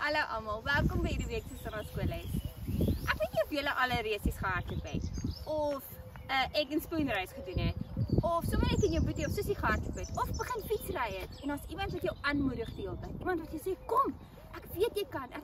Hallo almal, welkom by hierdie week se sonnaskoolles. Ek weet nie of julle al reisies gehardloop het, of egg en spoon reis gedoen het, of sommer net in jou boetie of sussie gehardloop het, of begin fietsry het, en as iemand wat jou aanmoedig die hele tyd, iemand wat jy sê, kom, ek weet jy kan.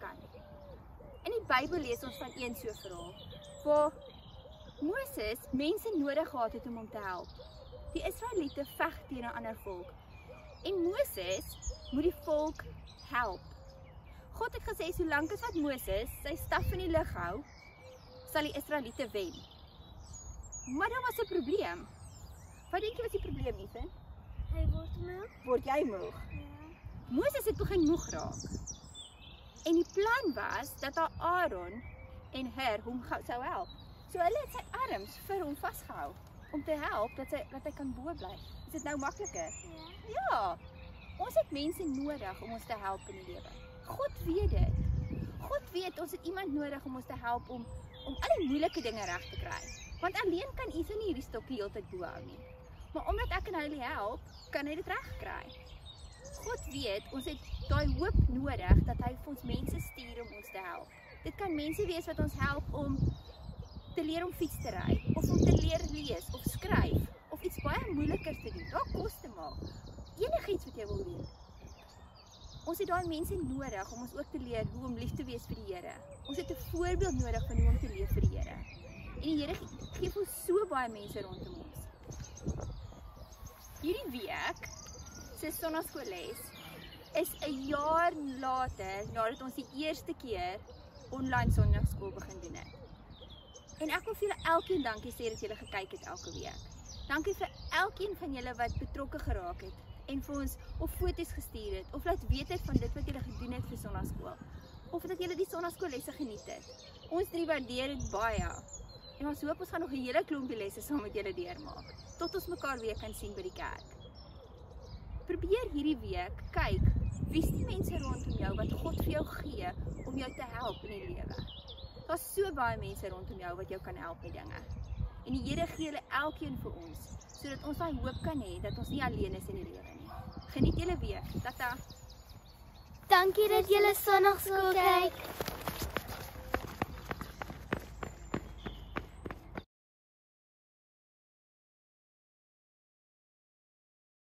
In die Bybel lees ons van een so verhaal, waar Moses mense nodig gehad het om hom te help. Die Israeliete veg teen 'n ander volk, en Moses moet die volk help. God het gesê, solank as wat Moses sy staf in die lug hou, sal die Israeliete wen. Maar daar was 'n probleem. Wat dink jy was die probleem, Ethan? Hy word moeg. Word jy moeg? Ja. Moses het begin moeg raak. En die plan was dat Aaron en Hur hom sou help. So hulle het sy arms vir hom vasgehou om te help dat hy kan bo bly. Is dit nou makliker? Ja. Ons het mense nodig om ons te help in die lewe. God weet dit. God weet ons het iemand nodig om ons te help om al die moeilike dinge reg te kry. Want alleen kan Ethan nie hierdie stokkie heeltyd bo hou nie. Maar omdat ek en hy help, kan hy dit reg kry. God weet ons het daai hoop nodig dat hy vir ons mense stuur om ons te help. Dit kan mense wees wat ons help om te leer om fiets te ry, of om te leer lees of skryf, of iets baie moeiliker te doen, daar kos te maak. Enigiets wat jy wil weet. Ons het daai mense nodig om ons ook te leer hoe om lief te wees vir die Here. Ons het 'n voorbeeld nodig van hoe om te leef vir die Here. En die Here gee vir ons so baie mense rondom ons. Hierdie week se sonnaskoolles is 'n jaar later nadat ons die eerste keer online sonnaskool begin doen het. En ek wil vir julle elkeen dankie sê dat julle gekyk het elke week. Dankie vir elkeen van julle wat betrokke geraak het en vir ons of foto's gestuur het, of laat weet het van dit wat julle gedoen het vir sonnaskool, of dat julle die sonnaskoollesse geniet het. Ons drie waardeer dit baie. En ons hoop ons gaan nog 'n hele klompie lesse saam met julle deurmaak, tot ons mekaar weer kan sien by die kerk. Probeer hierdie week kyk, wie's die mense rondom jou wat God vir jou gee om jou te help in die lewe. Daar's so baie mense rondom jou wat jou kan help met dinge. En die Here gee hulle elkeen vir ons, sodat ons daai hoop kan hê dat ons nie alleen is in die lewe nie. Geniet julle week. Tata. Dankie dat julle sonnaskool kyk.